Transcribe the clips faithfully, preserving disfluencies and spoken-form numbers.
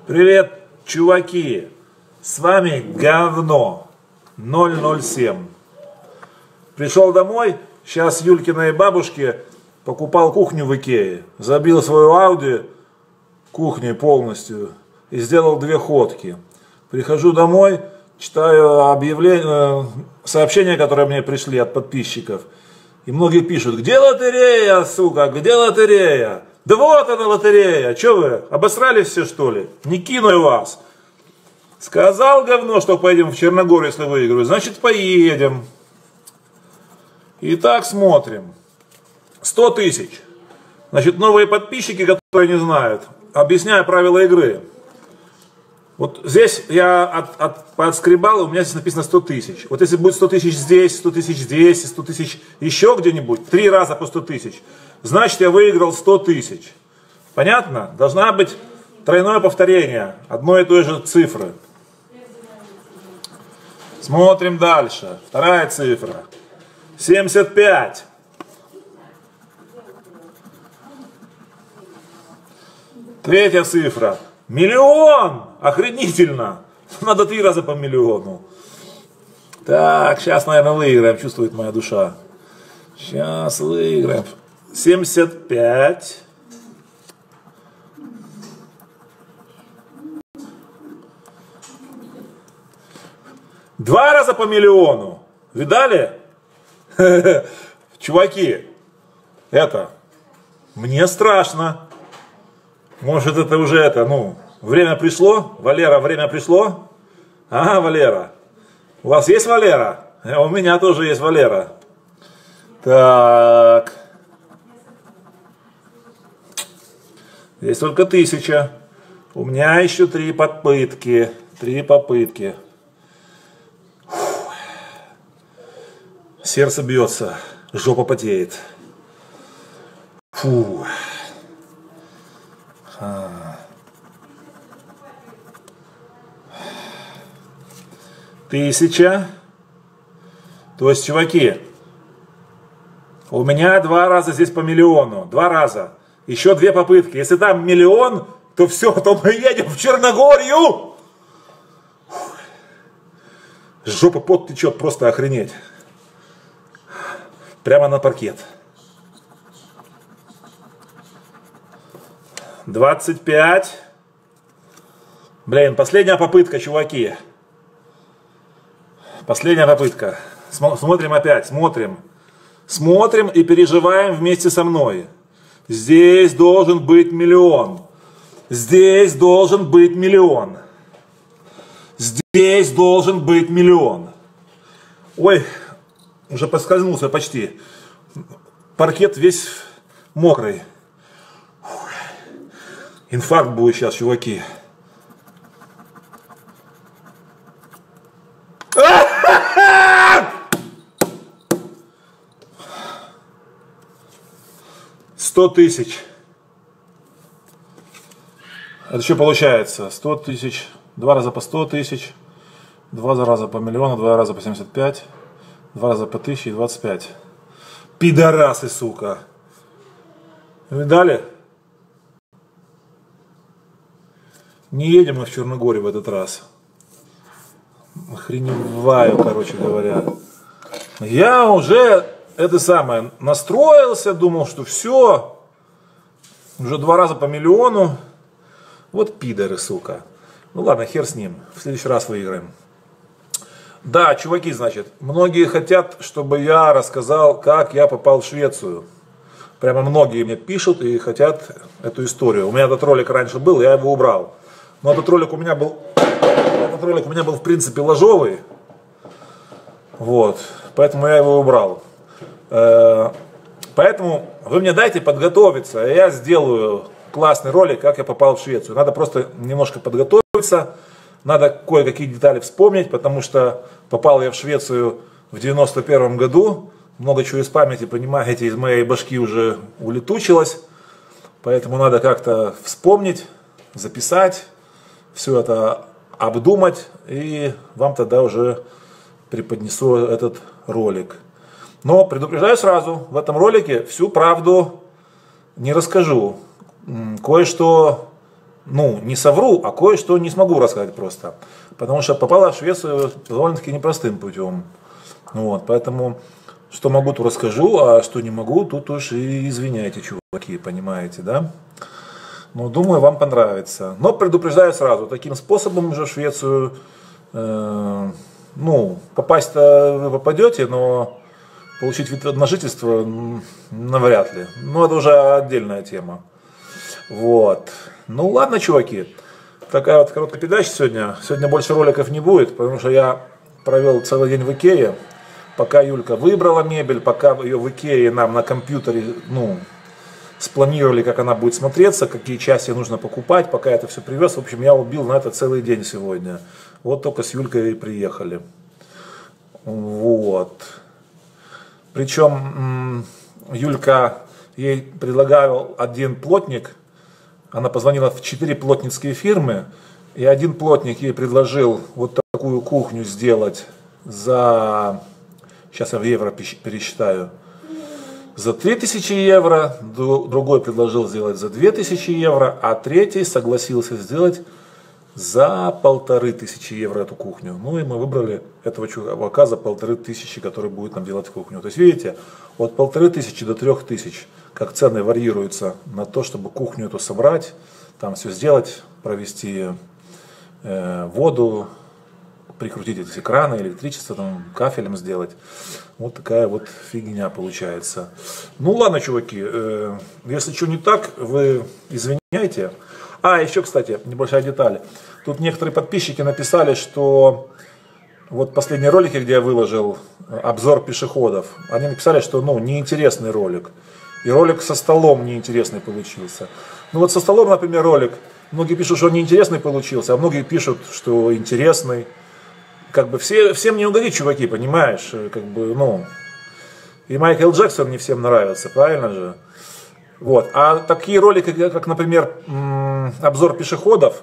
Привет, чуваки! С вами говно ноль ноль семь. Пришел домой, сейчас Юлькиной бабушке покупал кухню в Икее. Забил свою Ауди кухней полностью и сделал две ходки. Прихожу домой, читаю объявления, сообщения, которые мне пришли от подписчиков. И многие пишут: где лотерея, сука, где лотерея? Да вот она лотерея, что вы, обосрались все что ли? Не кину я вас. Сказал говно, что поедем в Черногорию, если выиграю, значит поедем. Итак, смотрим. сто тысяч. Значит, новые подписчики, которые не знают, объясняю правила игры. Вот здесь я от, от, подскребал, у меня здесь написано сто тысяч. Вот если будет сто тысяч здесь, сто тысяч здесь, сто тысяч еще где-нибудь, три раза по сто тысяч, значит я выиграл сто тысяч. Понятно? Должна быть тройное повторение одной и той же цифры. Смотрим дальше. Вторая цифра. семьдесят пять. Третья цифра. Миллион! Охренительно! Надо три раза по миллиону. Так, сейчас, наверное, выиграем, чувствует моя душа. Сейчас выиграем. семьдесят пять. Два раза по миллиону. Видали? Чуваки, это, мне страшно. Может, это уже это, ну, время пришло? Валера, время пришло? Ага, Валера. У вас есть Валера? У меня тоже есть Валера. Так. Здесь только тысяча. У меня еще три попытки. Три попытки. Фух. Сердце бьется. Жопа потеет. Фу. А. Тысяча. То есть, чуваки, у меня два раза здесь по миллиону. Два раза. Еще две попытки. Если там миллион, то все, то мы едем в Черногорию. Фух. Жопа пот течет, просто охренеть. Прямо на паркет. двадцать пять. Блин, последняя попытка, чуваки. Последняя попытка. Смотрим опять, смотрим. Смотрим и переживаем вместе со мной. Здесь должен быть миллион. Здесь должен быть миллион. Здесь должен быть миллион. Ой, уже поскользнулся почти. Паркет весь мокрый. Инфаркт будет сейчас, чуваки. Сто тысяч. Это что получается? Сто тысяч. Два раза по сто тысяч. Два раза по миллиону. Два раза по семьдесят пять. Два раза по тысяче и двадцать пять. Пидорасы, сука. Видали? Не едем мы в Черногорию в этот раз. Охреневаю, короче говоря. Я уже, это самое, настроился, думал, что все. Уже два раза по миллиону. Вот пидоры, сука. Ну ладно, хер с ним. В следующий раз выиграем. Да, чуваки, значит, многие хотят, чтобы я рассказал, как я попал в Швецию. Прямо многие мне пишут и хотят эту историю. У меня этот ролик раньше был, я его убрал. Но этот ролик у меня был, этот ролик у меня был в принципе ложовый, вот, поэтому я его убрал. Поэтому вы мне дайте подготовиться, и я сделаю классный ролик, как я попал в Швецию. Надо просто немножко подготовиться, надо кое-какие детали вспомнить, потому что попал я в Швецию в девяносто первом году, много чего из памяти, понимаете, из моей башки уже улетучилось, поэтому надо как-то вспомнить, записать. Все это обдумать, и вам тогда уже преподнесу этот ролик. Но предупреждаю сразу, в этом ролике всю правду не расскажу. Кое-что ну, не совру, а кое-что не смогу рассказать просто. Потому что попала в Швецию довольно-таки непростым путем. Вот, поэтому, что могу, то расскажу, а что не могу, тут уж и извиняйте, чуваки, понимаете, да? Ну, думаю, вам понравится. Но предупреждаю сразу, таким способом уже в Швецию, э, ну, попасть-то вы попадете, но получить вид на жительство навряд ли. Ну, это уже отдельная тема. Вот. Ну, ладно, чуваки. Такая вот короткая передача сегодня. Сегодня больше роликов не будет, потому что я провел целый день в Икее. Пока Юлька выбрала мебель, пока ее в Икее нам на компьютере, ну, спланировали, как она будет смотреться, какие части нужно покупать, пока я это все привез. В общем, я убил на это целый день сегодня. Вот только с Юлькой и приехали. Вот. Причем Юлька, ей предлагал один плотник, она позвонила в четыре плотницкие фирмы, и один плотник ей предложил вот такую кухню сделать за, сейчас я в евро пересчитаю, за три тысячи евро, другой предложил сделать за две тысячи евро, а третий согласился сделать за полторы тысячи евро эту кухню. Ну и мы выбрали этого чувака за полторы тысячи, который будет нам делать кухню. То есть видите, от полторы тысячи до трех тысяч, как цены варьируются на то, чтобы кухню эту собрать, там все сделать, провести э, воду, прикрутить эти краны, электричество, там, кафелем сделать. Вот такая вот фигня получается. Ну ладно, чуваки, э, если что не так, вы извиняйте. А, еще, кстати, небольшая деталь. Тут некоторые подписчики написали, что вот последние ролики, где я выложил обзор пешеходов, они написали, что, ну, неинтересный ролик. И ролик со столом неинтересный получился. Ну вот со столом, например, ролик, многие пишут, что неинтересный получился, а многие пишут, что интересный. Как бы все, всем не угодить, чуваки, понимаешь? Как бы, ну, и Майкл Джексон не всем нравится, правильно же? Вот. А такие ролики, как, например, обзор пешеходов,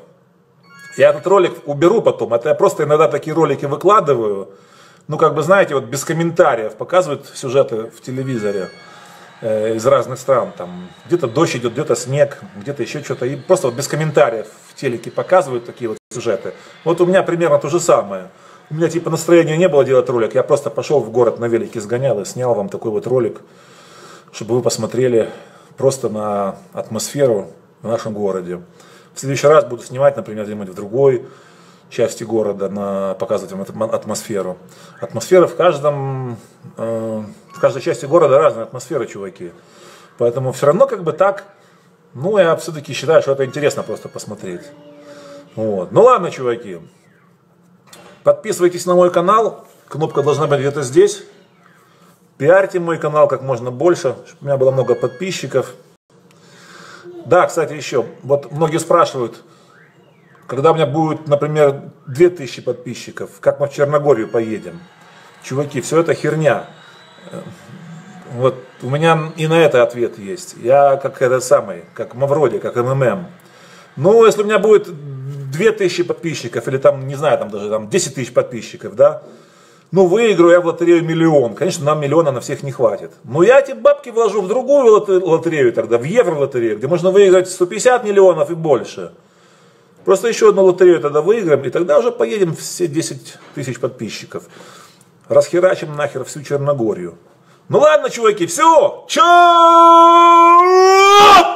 я этот ролик уберу потом. Это я просто иногда такие ролики выкладываю. Ну, как бы, знаете, вот без комментариев показывают сюжеты в телевизоре э, из разных стран. Там где-то дождь идет, где-то снег, где-то еще что-то. И просто вот без комментариев в телеке показывают такие вот сюжеты. Вот у меня примерно то же самое. У меня типа настроения не было делать ролик. Я просто пошел в город на велике, сгонял и снял вам такой вот ролик, чтобы вы посмотрели просто на атмосферу в нашем городе. В следующий раз буду снимать, например, где-нибудь в другой части города, на, показывать вам атмосферу. Атмосфера в каждом, э, в каждой части города разная атмосфера, чуваки. Поэтому все равно как бы так, ну я все-таки считаю, что это интересно просто посмотреть. Вот. Ну ладно, чуваки. Подписывайтесь на мой канал, кнопка должна быть где-то здесь. Пиарьте мой канал как можно больше, чтобы у меня было много подписчиков. Да, кстати, еще, вот многие спрашивают, когда у меня будет, например, две тысячи подписчиков, как мы в Черногорию поедем? Чуваки, все это херня. Вот у меня и на это ответ есть. Я как этот самый, как Мавроди, как МММ. Ну, если у меня будет две тысячи подписчиков, или там, не знаю, там даже там десять тысяч подписчиков, да, ну, выиграю я в лотерею миллион. Конечно, нам миллиона на всех не хватит. Но я эти бабки вложу в другую лотерею тогда, в евро-лотерею, где можно выиграть сто пятьдесят миллионов и больше. Просто еще одну лотерею тогда выиграем, и тогда уже поедем все десять тысяч подписчиков. Расхерачим нахер всю Черногорию. Ну ладно, чуваки, все! Чё?